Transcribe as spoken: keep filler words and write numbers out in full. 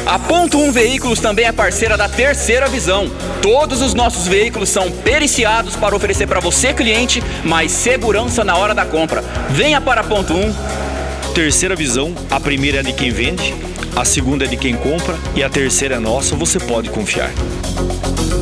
A Ponto um Veículos também é parceira da Terceira Visão. Todos os nossos veículos são periciados para oferecer para você, cliente, mais segurança na hora da compra. Venha para a Ponto um. Terceira Visão, a primeira é de quem vende, a segunda é de quem compra e a terceira é nossa, você pode confiar.